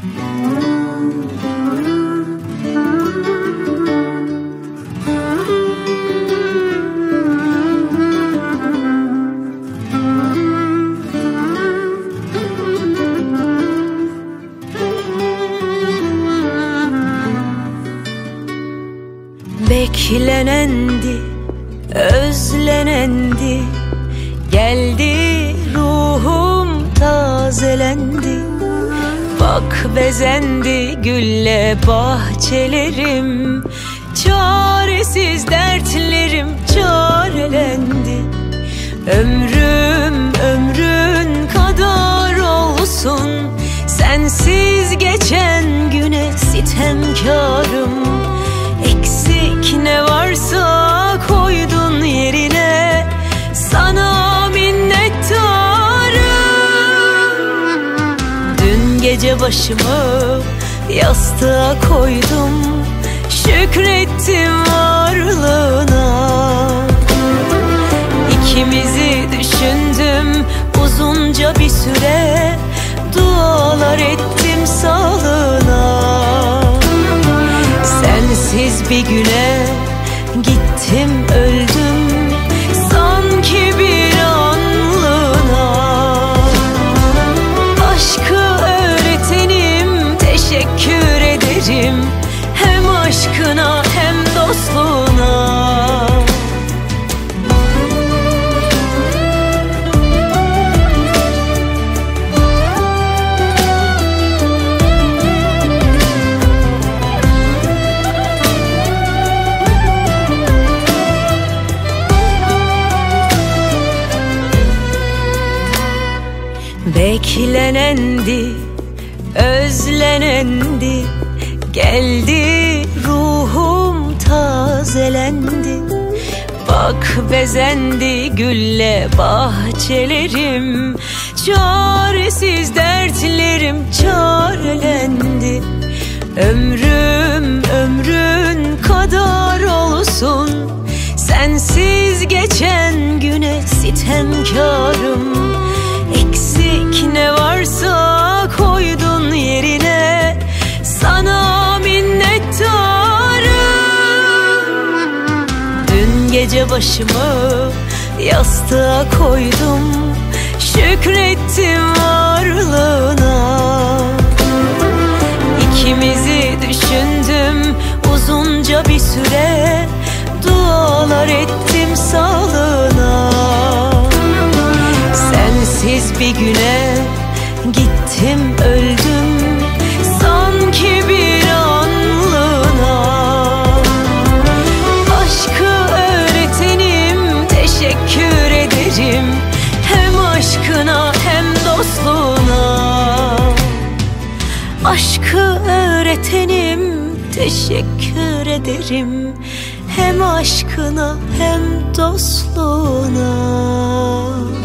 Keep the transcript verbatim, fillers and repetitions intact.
Beklenendi, özlenendi, geldi ruhum tazelendi. Bak bezendi gülle bahçelerim, çaresiz dertlerim çarelendi. Ömrüm ömrün kadar olsun, sensiz geçen güne sitemkarım. Eksik ne varsa koydun yerine, sana minnettarım. Dün gece başımı yastığa koydum, şükrettim varlığına. İkimizi düşündüm uzunca bir süre, dualar ettim sağlığına. Sensiz bir güne gittim öldüm, sanki bir anlığına. Aşkı öğretenim teşekkür ederim, hem aşkına hem dostluğuna. Beklenendi, özlenendi, geldi ruhum tazelendi. Bak bezendi gülle bahçelerim, çaresiz dertlerim çarelendi. Ömrüm ömrün kadar olsun, sensiz geçen güne sitemkarım. Eksik ne varsa koydun yerine, sana minnettarım. Dün gece başımı yastığa koydum, şükrettim varlığına. İkimizi düşündüm uzunca bir süre, dualar ettim sağlığına. Sensiz bir güne gittim öldüm, sanki bir anlığına. Aşkı öğretenim teşekkür ederim, hem aşkına hem dostluğuna. Aşkı öğretenim teşekkür ederim, hem aşkına hem dostluğuna.